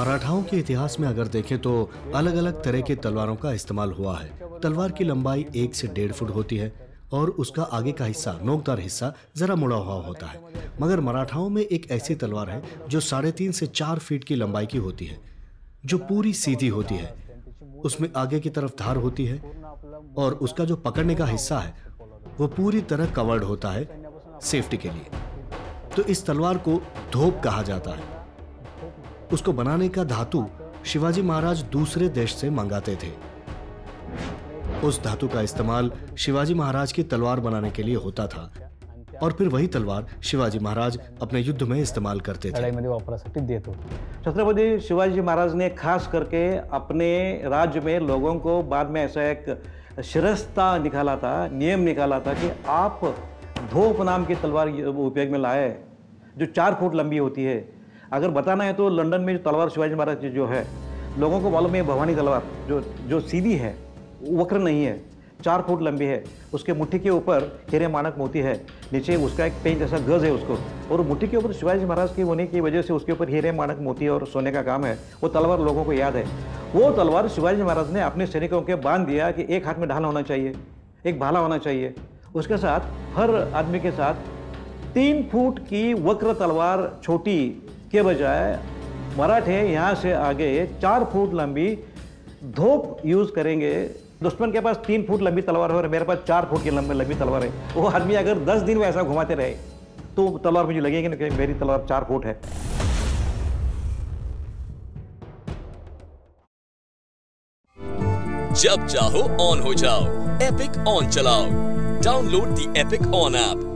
मराठाओं के इतिहास में अगर देखें तो अलग अलग तरह के तलवारों का इस्तेमाल हुआ है। तलवार की लंबाई 1 से 1.5 फुट होती है और उसका आगे का हिस्सा, नोकदार हिस्सा, जरा मुड़ा हुआ होता है। मगर मराठाओं में एक ऐसी तलवार है जो 3.5 से 4 फीट की लंबाई की होती है, जो पूरी सीधी होती है। उसमें आगे की तरफ धार होती है और उसका जो पकड़ने का हिस्सा है वो पूरी तरह कवर्ड होता है सेफ्टी के लिए। तो इस तलवार को धोप कहा जाता है। उसको बनाने का धातु शिवाजी महाराज दूसरे देश से मंगाते थे। उस धातु का इस्तेमाल शिवाजी महाराज की तलवार बनाने के लिए होता था और फिर वही तलवार शिवाजी महाराज अपने युद्ध में इस्तेमाल करते थे। छत्रपति शिवाजी महाराज ने खास करके अपने राज्य में लोगों को बाद में ऐसा एक शिरस्ता निकाला था, नियम निकाला था कि आप धोप नाम की तलवार उपयोग में लाए जो 4 फुट लंबी होती है। अगर बताना है तो लंदन में जो तलवार शिवाजी महाराज की जो है, लोगों को मालूम है भवानी तलवार जो सीधी है, वक्र नहीं है, 4 फुट लंबी है। उसके मुट्ठी के ऊपर हीरे मानक मोती है, नीचे उसका एक पेंच जैसा गज है उसको, और मुट्ठी के ऊपर शिवाजी महाराज की होने की वजह से उसके ऊपर हीरे मानक मोती और सोने का काम है। वो तलवार लोगों को याद है। वो तलवार शिवाजी महाराज ने अपने सैनिकों के बांध दिया कि एक हाथ में ढाल होना चाहिए, एक भाला होना चाहिए। उसके साथ हर आदमी के साथ 3 फुट की वक्र तलवार छोटी के बजाय मराठे यहाँ से आगे 4 फुट लंबी धोप यूज करेंगे। दुश्मन के पास 3 फुट लंबी तलवार है और मेरे पास 4 फुट की लंबी तलवार है। वो आदमी अगर 10 दिन वैसा घुमाते रहे तो तलवार मुझे लगेगी ना कि मेरी तलवार 4 फुट है। जब चाहो ऑन हो जाओ, एपिक ऑन चलाओ। Download the Epic On app